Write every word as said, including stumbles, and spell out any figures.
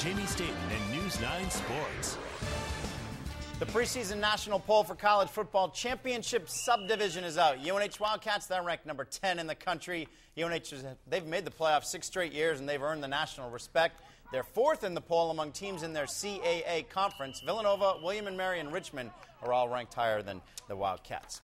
Jamie Staten and News nine Sports. The preseason national poll for college football championship subdivision is out. U N H Wildcats, they're ranked number ten in the country. U N H, is, they've made the playoffs six straight years, and they've earned the national respect. They're fourth in the poll among teams in their C A A conference. Villanova, William and Mary, and Richmond are all ranked higher than the Wildcats.